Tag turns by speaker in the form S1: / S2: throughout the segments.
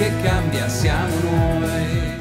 S1: che cambia siamo noi.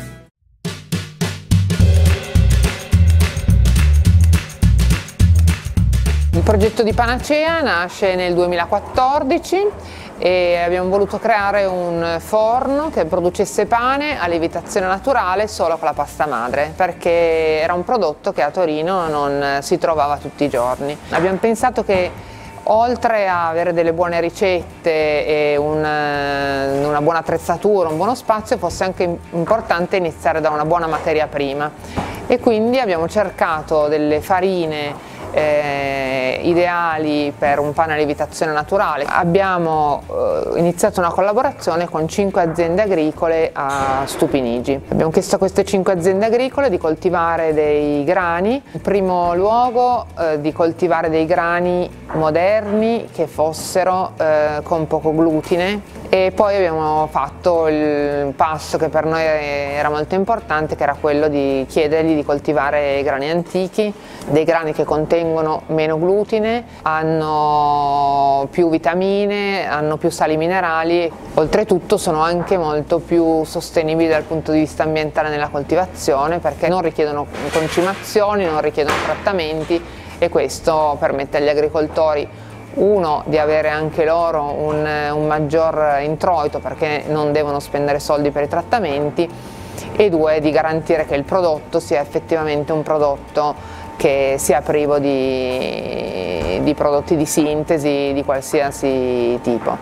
S2: Il progetto di Panacea nasce nel 2014 e abbiamo voluto creare un forno che producesse pane a lievitazione naturale solo con la pasta madre, perché era un prodotto che a Torino non si trovava tutti i giorni. Abbiamo pensato che oltre a avere delle buone ricette e una buona attrezzatura, un buono spazio, fosse anche importante iniziare da una buona materia prima, e quindi abbiamo cercato delle farine ideali per un pane a lievitazione naturale. Abbiamo iniziato una collaborazione con 5 aziende agricole a Stupinigi. Abbiamo chiesto a queste 5 aziende agricole di coltivare dei grani, in primo luogo di coltivare dei grani moderni che fossero con poco glutine, e poi abbiamo fatto il passo che per noi era molto importante, che era quello di chiedergli di coltivare grani antichi, dei grani che contengono meno glutine, hanno più vitamine, hanno più sali minerali, oltretutto sono anche molto più sostenibili dal punto di vista ambientale nella coltivazione, perché non richiedono concimazioni, non richiedono trattamenti, e questo permette agli agricoltori uno di avere anche loro un maggior introito, perché non devono spendere soldi per i trattamenti, e due di garantire che il prodotto sia effettivamente un prodotto che sia privo di prodotti di sintesi di qualsiasi tipo.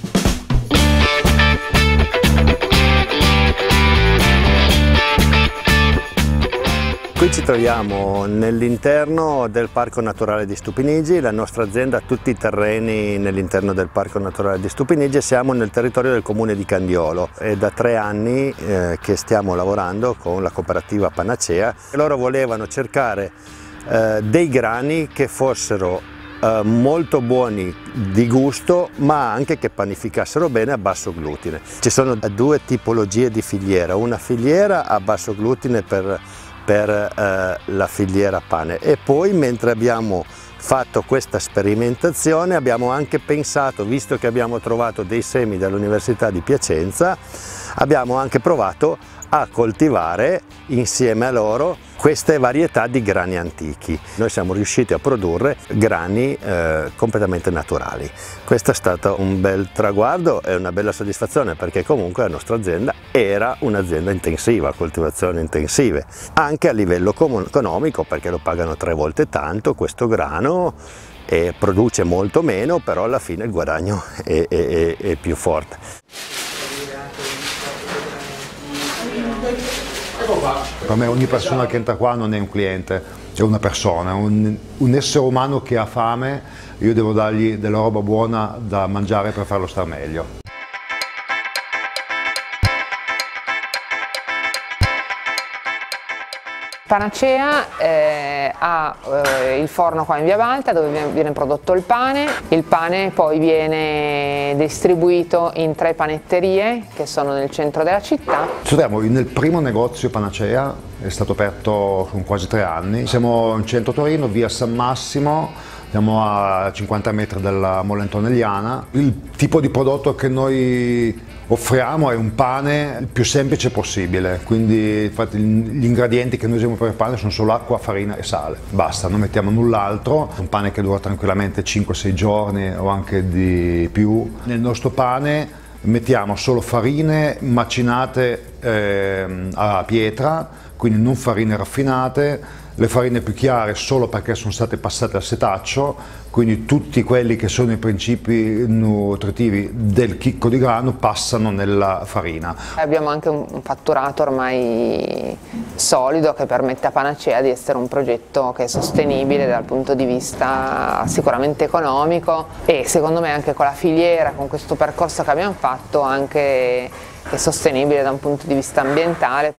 S3: Qui ci troviamo nell'interno del Parco Naturale di Stupinigi. La nostra azienda ha tutti i terreni nell'interno del Parco Naturale di Stupinigi e siamo nel territorio del comune di Candiolo. È da 3 anni che stiamo lavorando con la cooperativa Panacea. Loro volevano cercare dei grani che fossero molto buoni di gusto, ma anche che panificassero bene a basso glutine. Ci sono 2 tipologie di filiera, una filiera a basso glutine per la filiera pane, e poi mentre abbiamo fatto questa sperimentazione abbiamo anche pensato, visto che abbiamo trovato dei semi dall'Università di Piacenza, abbiamo anche provato a coltivare insieme a loro queste varietà di grani antichi. Noi siamo riusciti a produrre grani completamente naturali. Questo è stato un bel traguardo e una bella soddisfazione, perché comunque la nostra azienda era un'azienda intensiva, coltivazioni intensive, anche a livello economico, perché lo pagano 3 volte tanto questo grano e produce molto meno, però alla fine il guadagno è più forte.
S4: Per me ogni persona che entra qua non è un cliente, è una persona, un essere umano che ha fame. Io devo dargli della roba buona da mangiare per farlo star meglio.
S2: Panacea ha il forno qua in Via Balta, dove viene prodotto il pane poi viene distribuito in 3 panetterie che sono nel centro della città.
S4: Ci troviamo nel primo negozio Panacea, è stato aperto con quasi 3 anni, siamo in centro Torino, via San Massimo, siamo a 50 metri dalla Mola Antonelliana. Il tipo di prodotto che noi offriamo è un pane il più semplice possibile, quindi infatti gli ingredienti che noi usiamo per il pane sono solo acqua, farina e sale, basta, non mettiamo null'altro. Un pane che dura tranquillamente 5-6 giorni o anche di più. Nel nostro pane mettiamo solo farine macinate a pietra, quindi non farine raffinate, le farine più chiare solo perché sono state passate al setaccio, quindi tutti quelli che sono i principi nutritivi del chicco di grano passano nella farina.
S2: Abbiamo anche un fatturato ormai solido che permette a Panacea di essere un progetto che è sostenibile dal punto di vista sicuramente economico, e secondo me anche con la filiera, con questo percorso che abbiamo fatto, anche è sostenibile da un punto di vista ambientale.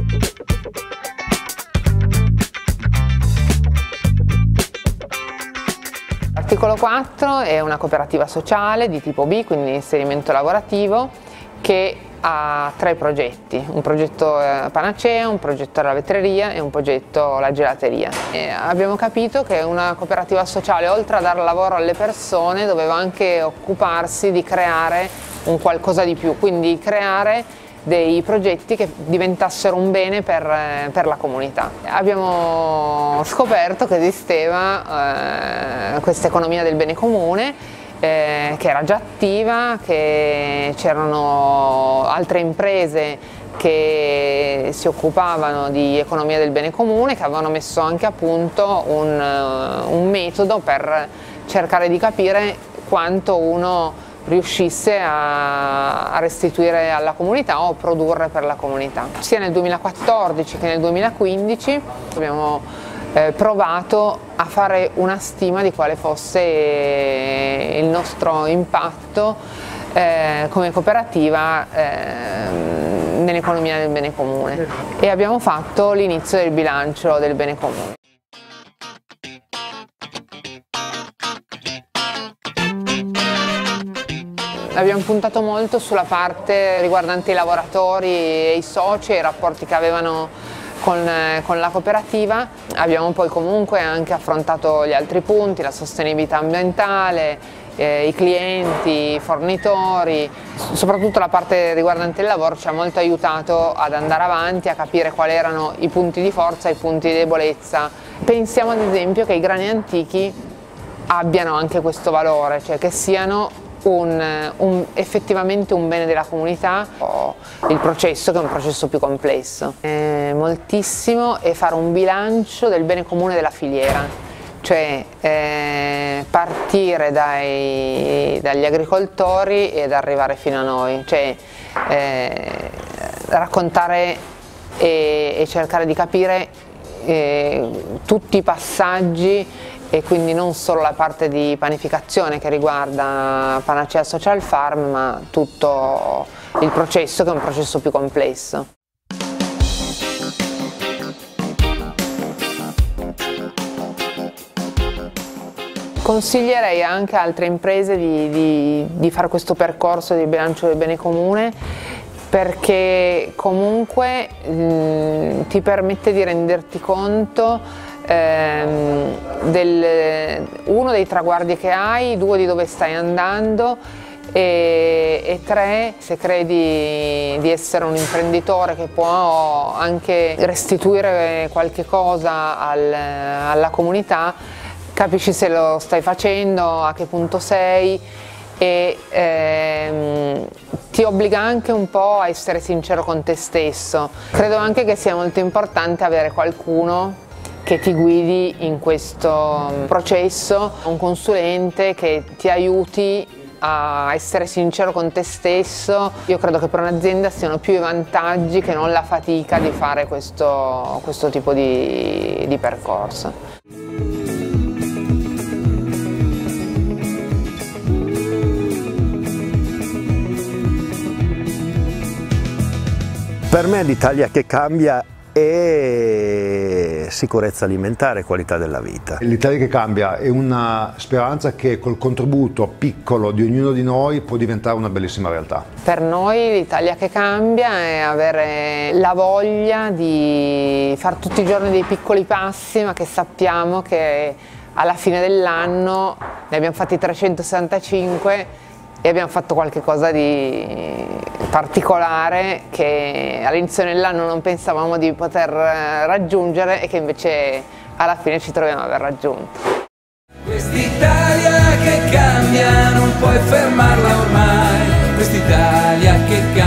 S2: L'articolo 4 è una cooperativa sociale di tipo B, quindi inserimento lavorativo, che ha 3 progetti, un progetto Panacea, un progetto la vetreria e un progetto la gelateria. E abbiamo capito che una cooperativa sociale, oltre a dare lavoro alle persone, doveva anche occuparsi di creare un qualcosa di più, quindi creare dei progetti che diventassero un bene per la comunità. Abbiamo scoperto che esisteva questa economia del bene comune, che era già attiva, che c'erano altre imprese che si occupavano di economia del bene comune, che avevano messo anche a punto un metodo per cercare di capire quanto uno riuscisse a restituire alla comunità o produrre per la comunità. Sia nel 2014 che nel 2015 abbiamo provato a fare una stima di quale fosse il nostro impatto come cooperativa nell'economia del bene comune e abbiamo fatto l'inizio del bilancio del bene comune. Abbiamo puntato molto sulla parte riguardante i lavoratori e i soci e i rapporti che avevano con la cooperativa. Abbiamo poi comunque anche affrontato gli altri punti, la sostenibilità ambientale, i clienti, i fornitori, soprattutto la parte riguardante il lavoro ci ha molto aiutato ad andare avanti, a capire quali erano i punti di forza e i punti di debolezza. Pensiamo ad esempio che i grani antichi abbiano anche questo valore, cioè che siano effettivamente un bene della comunità, o il processo che è un processo più complesso. Moltissimo è fare un bilancio del bene comune della filiera, cioè partire dagli agricoltori ed arrivare fino a noi, cioè raccontare e cercare di capire tutti i passaggi e quindi non solo la parte di panificazione che riguarda Panacea Social Farm, ma tutto il processo che è un processo più complesso. Consiglierei anche a altre imprese di fare questo percorso di bilancio del bene comune, perché comunque ti permette di renderti conto uno dei traguardi che hai, 2 di dove stai andando e 3 se credi di essere un imprenditore che può anche restituire qualche cosa alla comunità, capisci se lo stai facendo, a che punto sei e ti obbliga anche un po' a essere sincero con te stesso. Credo anche che sia molto importante avere qualcuno che ti guidi in questo processo, un consulente che ti aiuti a essere sincero con te stesso. Io credo che per un'azienda siano più i vantaggi che non la fatica di fare questo tipo di percorso.
S3: Per me l'Italia che cambia e sicurezza alimentare e qualità della vita.
S4: L'Italia che cambia è una speranza che col contributo piccolo di ognuno di noi può diventare una bellissima realtà.
S2: Per noi l'Italia che cambia è avere la voglia di fare tutti i giorni dei piccoli passi, ma che sappiamo che alla fine dell'anno ne abbiamo fatti 365 e abbiamo fatto qualcosa di particolare che all'inizio dell'anno non pensavamo di poter raggiungere e che invece alla fine ci troviamo ad aver raggiunto.
S1: Quest'Italia che cambia non puoi fermarla ormai, quest'Italia che cambia